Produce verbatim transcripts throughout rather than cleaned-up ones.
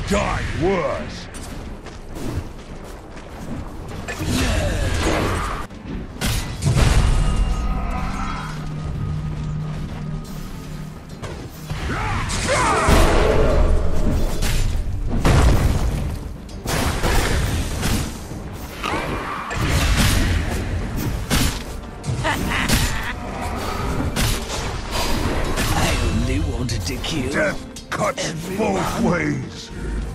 die worse. To kill Death cuts everyone. both ways.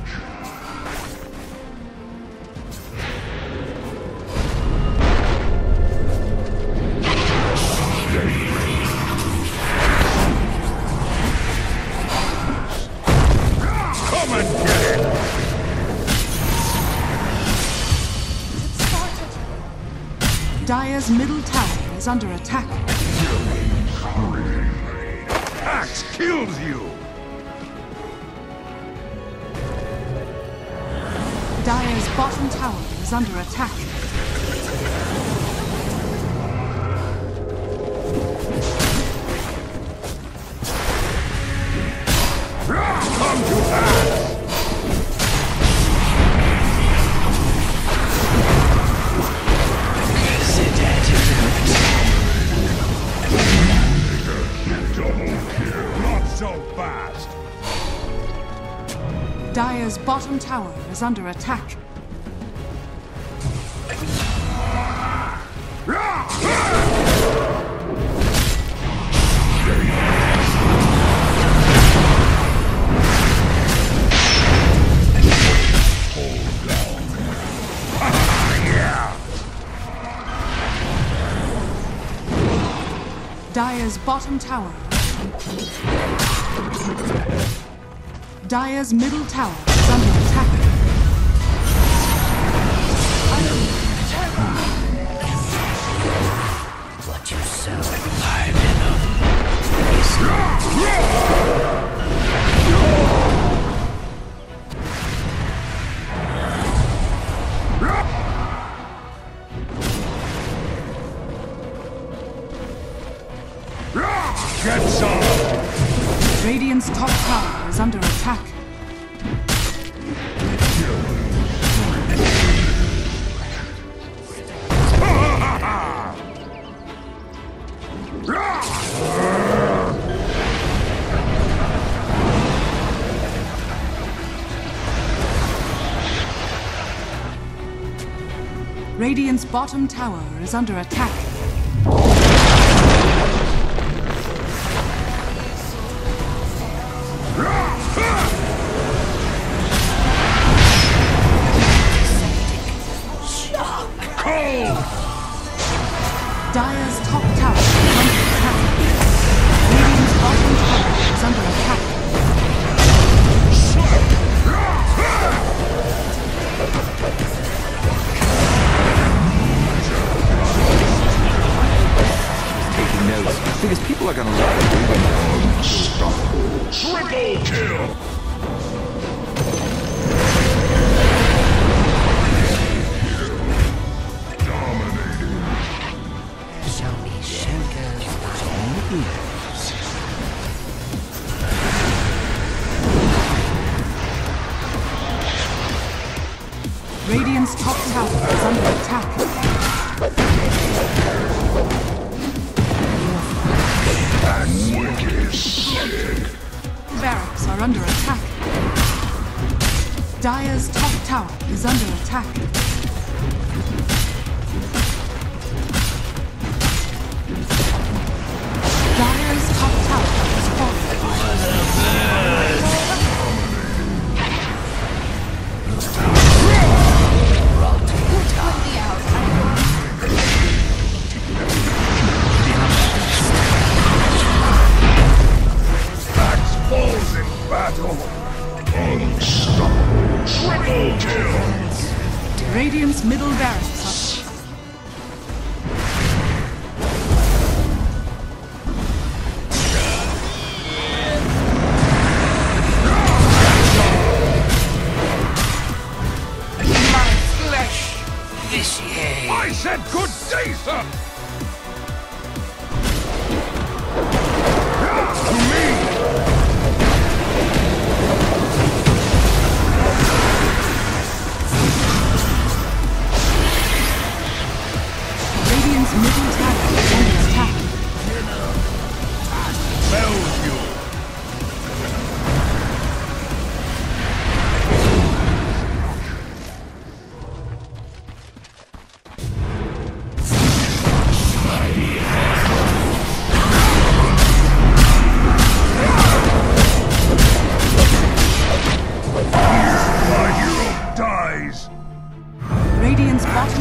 Come and get it. Dire's middle tower is under attack. Axe kills you. Dire's bottom tower is under attack. Come to pass. Not so fast. Dire's bottom tower is under attack. Dire's bottom tower. Dire's middle tower is under attack. What you sow, hard enough. Get some. Radiant's top tower is under attack. Radiant's bottom tower is under attack. Dire's top tower is under attack. Radiant's bottom tower is under attack. Taking notes because people are gonna love it. Triple kill. Radiant's top tower is under attack. That wicked sick. Barracks are under attack. Dire's top tower is under attack. Dire's top tower is falling. Axe falls in battle. Unstoppable. Triple kill. Radiant's middle barracks are... I said good day, sir! To me!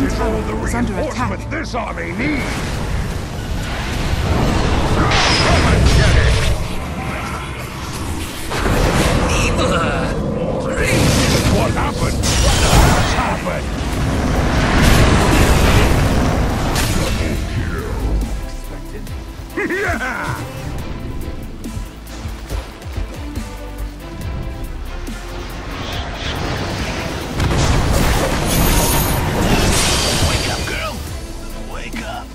bottom This is all tower the is under attack. reinforcement this army needs! Come and get it! What happened? What's happened? Yeah! Wake up, girl. Wake up.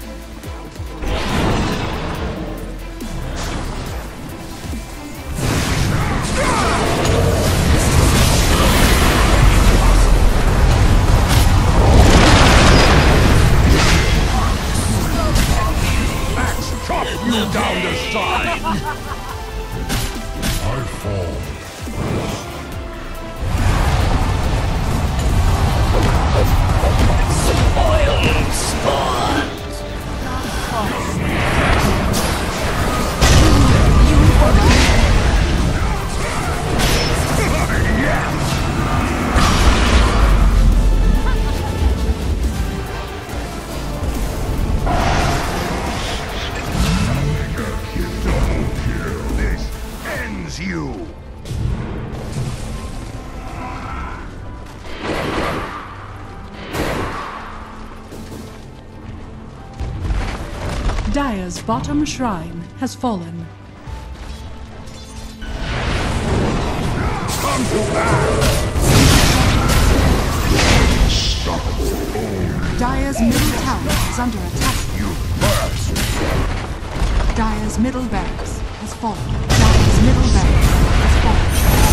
Chop you down the side! I fall. Spoiled spawn. This ends you! Dire's bottom shrine has fallen. Come to that! Dire's middle tower is under attack. You first! Dire's middle barracks has fallen. Dire's middle barracks has fallen.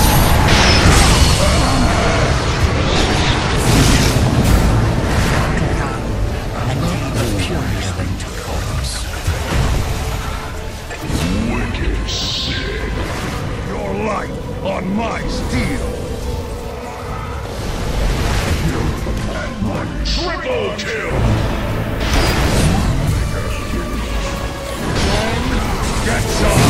Wicked sick! Your life on my steel! Triple kill! Get some!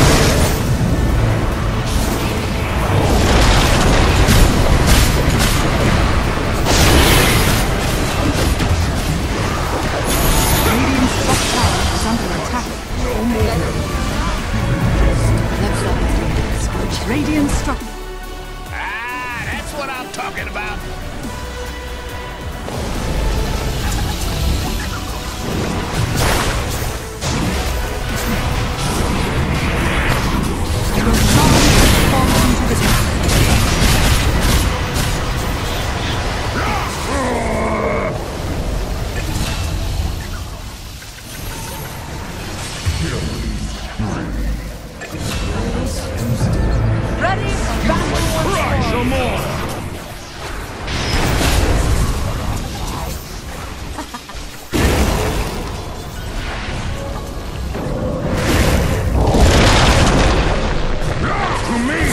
Radiant's top tower is under attack. No more! Radiant struck. Ah, that's what I'm talking about. Your shrine has fallen to the ground. Ready for battle once Cry more. some more! To me!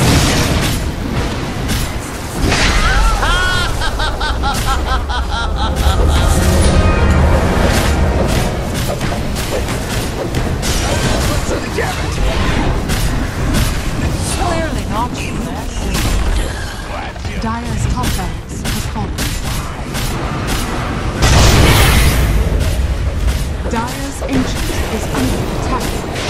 Clearly not. Dire's top barracks has fallen. Dire's ancient is under attack.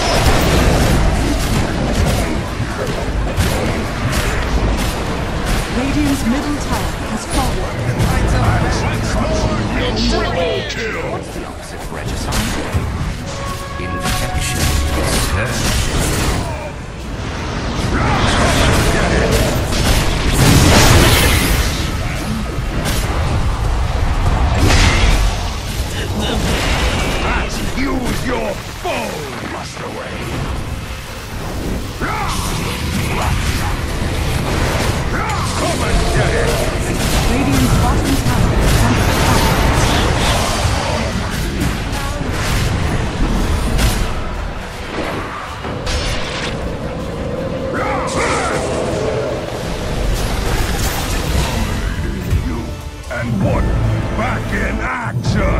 Radiant's middle tower has fallen. Triple kill! What's the opposite of regicide? Infection. Let's use your bow! Rust away! Come and get it! Radiant's bottom tower is under attack. You and what? Back in action!